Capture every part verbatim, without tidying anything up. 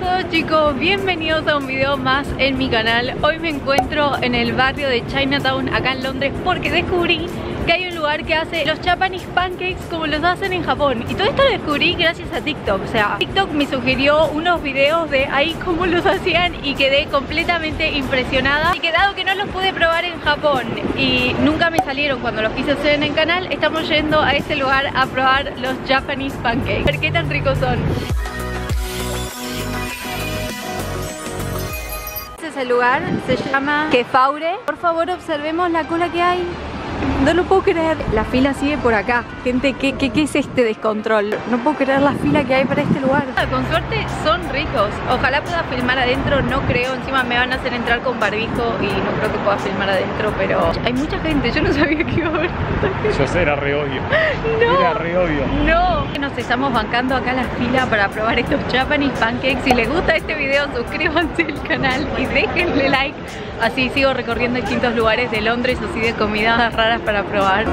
todos chicos, bienvenidos a un video más en mi canal. Hoy me encuentro en el barrio de Chinatown acá en Londres porque descubrí que hay un lugar que hace los Japanese pancakes como los hacen en Japón. Y todo esto lo descubrí gracias a TikTok. O sea, TikTok me sugirió unos videos de ahí cómo los hacían y quedé completamente impresionada. Y que dado que no los pude probar en Japón y nunca me salieron cuando los quise hacer en el canal, estamos yendo a este lugar a probar los Japanese pancakes. A ver qué tan ricos son. Este es el lugar, se llama Kefaure. Por favor, observemos la cola que hay. No lo puedo creer. La fila sigue por acá. Gente, ¿qué, qué, qué es este descontrol? No puedo creer la fila que hay para este lugar. Con suerte son ricos. Ojalá pueda filmar adentro, no creo. Encima me van a hacer entrar con barbijo y no creo que pueda filmar adentro, pero hay mucha gente. Yo no sabía que iba a haber tanta gente. Yo sé, era re obvio. No. Era re obvio. No. Nos estamos bancando acá la fila para probar estos Japanese pancakes. Si les gusta este video, suscríbanse al canal y déjenle like. Así sigo recorriendo distintos lugares de Londres, así de comidas raras para probar.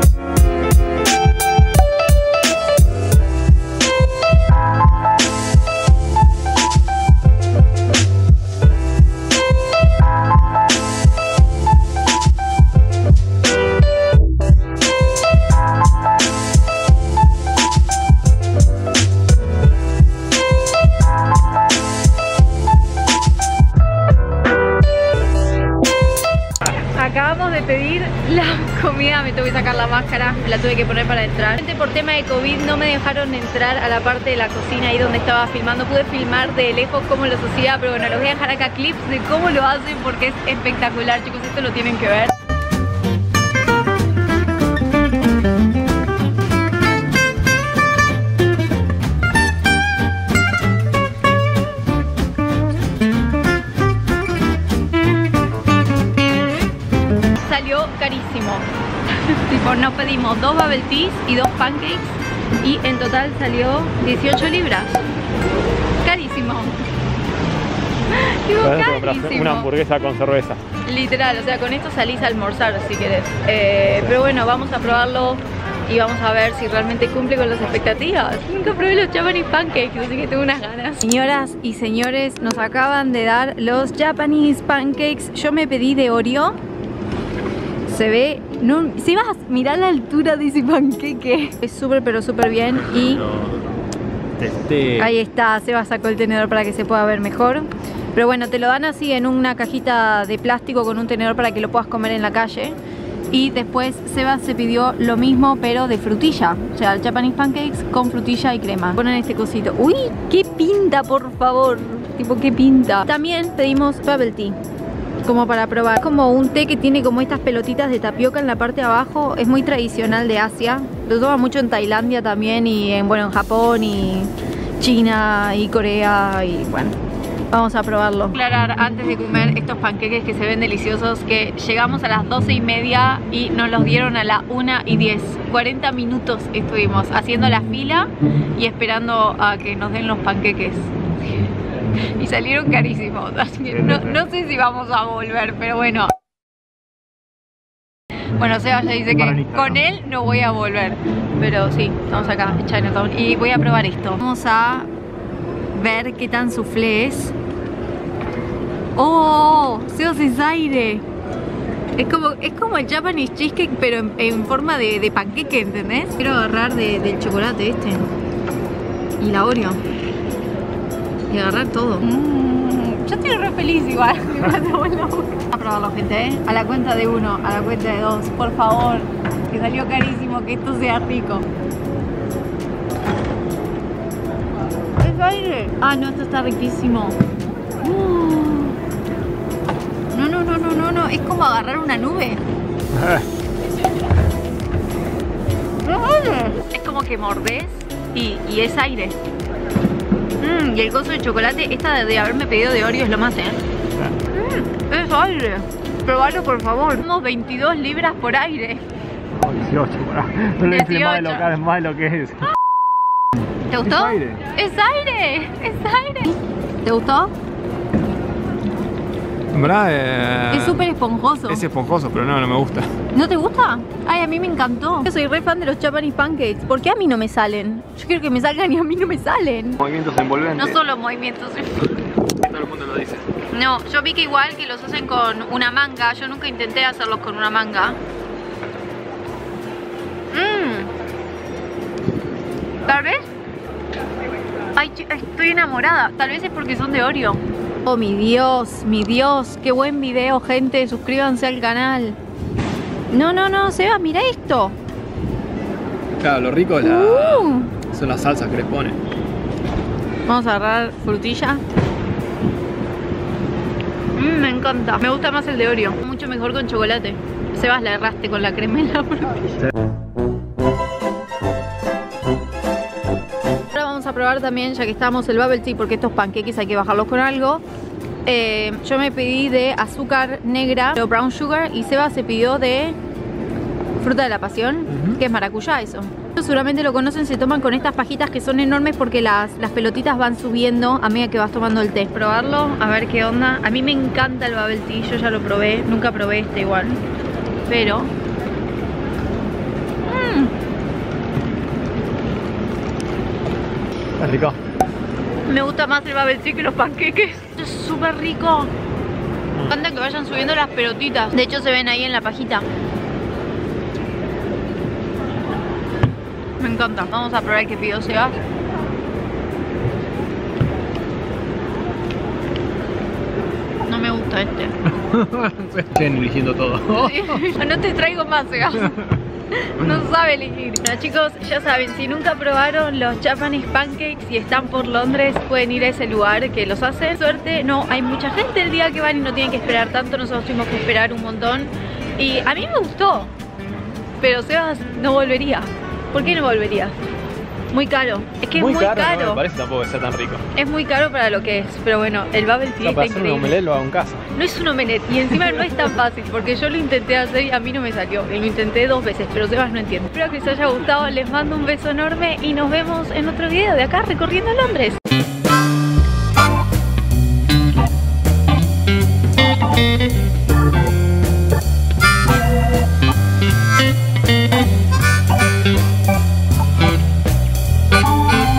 Acabamos de pedir la comida, me tuve que sacar la máscara, me la tuve que poner para entrar. Por tema de COVID no me dejaron entrar a la parte de la cocina ahí donde estaba filmando. Pude filmar de lejos cómo los hacía, pero bueno, les voy a dejar acá clips de cómo lo hacen porque es espectacular, chicos, esto lo tienen que ver. Salió carísimo. Tipo, nos pedimos dos bubble teas y dos pancakes y en total salió dieciocho libras. Carísimo. Digo, carísimo. Una hamburguesa con cerveza. Literal, o sea, con esto salís a almorzar si querés. Eh, pero bueno, vamos a probarlo y vamos a ver si realmente cumple con las expectativas. Nunca probé los Japanese pancakes, así que tengo unas ganas. Señoras y señores, nos acaban de dar los Japanese pancakes. Yo me pedí de Oreo. Se ve, no, si vas a mirar la altura de ese panqueque, es súper pero súper bien. Y no, testé. Ahí está, Seba sacó el tenedor para que se pueda ver mejor. Pero bueno, te lo dan así en una cajita de plástico con un tenedor para que lo puedas comer en la calle. Y después Seba se pidió lo mismo pero de frutilla. O sea, el Japanese pancakes con frutilla y crema. Ponen este cosito. Uy, qué pinta, por favor. Tipo, qué pinta. También pedimos bubble tea como para probar. Como un té que tiene como estas pelotitas de tapioca en la parte de abajo. Es muy tradicional de Asia. Lo toman mucho en Tailandia también y en, bueno, en Japón y China y Corea y bueno. Vamos a probarlo. Aclarar antes de comer estos panqueques que se ven deliciosos que llegamos a las doce y media y nos los dieron a la una y diez. cuarenta minutos estuvimos haciendo la fila y esperando a que nos den los panqueques. Y salieron carísimos, así que no, no sé si vamos a volver, pero bueno. Bueno, Seba ya dice que con él no voy a volver. Pero sí, estamos acá en Chinatown y voy a probar esto. Vamos a ver qué tan soufflé es. ¡Oh! Seba, es aire. Es como, es como el Japanese cheesecake, pero en, en forma de, de panqueque, ¿entendés? Quiero agarrar de, del chocolate este y la Oreo y agarrar todo. Mm, yo estoy re feliz igual. Vamos a probarlo, gente, ¿eh? A la cuenta de uno, a la cuenta de dos, por favor. Que salió carísimo, que esto sea rico. ¿Es aire? Ah, no, esto está riquísimo. Uh. No, no, no, no, no, no. Es como agarrar una nube. Es como que mordés y, y es aire. Mm, y el coso de chocolate, esta de haberme pedido de Oreo es lo más, ¿eh? Mm, es aire. Probalo, por favor. Somos veintidós libras por aire. Oh, dieciocho, no le dice más de lo que, más de lo que es. ¿Te gustó? Es aire. Es aire. Es aire. ¿Te gustó? En verdad, eh, es súper esponjoso. Es esponjoso, pero no, no me gusta. ¿No te gusta? Ay, a mí me encantó. Yo soy re fan de los Japanese pancakes. ¿Por qué a mí no me salen? Yo quiero que me salgan y a mí no me salen. Movimientos envolventes. No solo movimientos envolventes. mundo lo dice. No, yo vi que igual que los hacen con una manga. Yo nunca intenté hacerlos con una manga. Mmm. Tal vez. Ay, estoy enamorada. Tal vez es porque son de Oreo. Oh, mi Dios, mi Dios. Qué buen video, gente. Suscríbanse al canal. No, no, no, Seba, mira esto. Claro, lo rico es la... Uh. son las salsas que les ponen. Vamos a agarrar frutilla. Mm, me encanta. Me gusta más el de Oreo. Mucho mejor con chocolate. Sebas, la erraste con la crema en la frutilla. Ahora vamos a probar también, ya que estamos, el bubble tea, porque estos panqueques hay que bajarlos con algo. Eh, yo me pedí de azúcar negra o brown sugar y Seba se pidió de fruta de la pasión, uh-huh. que es maracuyá eso. Seguramente lo conocen, se toman con estas pajitas que son enormes porque las, las pelotitas van subiendo a medida que vas tomando el té. Probarlo, a ver qué onda. A mí me encanta el bubble tea, yo ya lo probé, nunca probé este igual. Pero... Mmm. Es rico. Me gusta más el bubble tea que los panqueques. Es súper rico. Me encanta que vayan subiendo las pelotitas. De hecho se ven ahí en la pajita. Me encanta. Vamos a probar el que pidió Seba. No me gusta este. Estoy eligiendo todo. Sí. No te traigo más, Seba. No sabe elegir. Bueno, chicos, ya saben, si nunca probaron los Japanese Pancakes y están por Londres, pueden ir a ese lugar que los hace. Suerte, no hay mucha gente el día que van y no tienen que esperar tanto. Nosotros tuvimos que esperar un montón. Y a mí me gustó, pero Sebas no volvería. ¿Por qué no volverías? Muy caro. Es que es muy, muy caro. caro. No me parece tampoco que sea tan rico. Es muy caro para lo que es. Pero bueno, el bubble tea, o sea, está increíble. Un omelette lo hago en casa. No es un omelette. Y encima no es tan fácil. Porque yo lo intenté hacer y a mí no me salió. Y lo intenté dos veces. Pero Sebas no entiende. Espero que les haya gustado. Les mando un beso enorme. Y nos vemos en otro video de acá recorriendo Londres.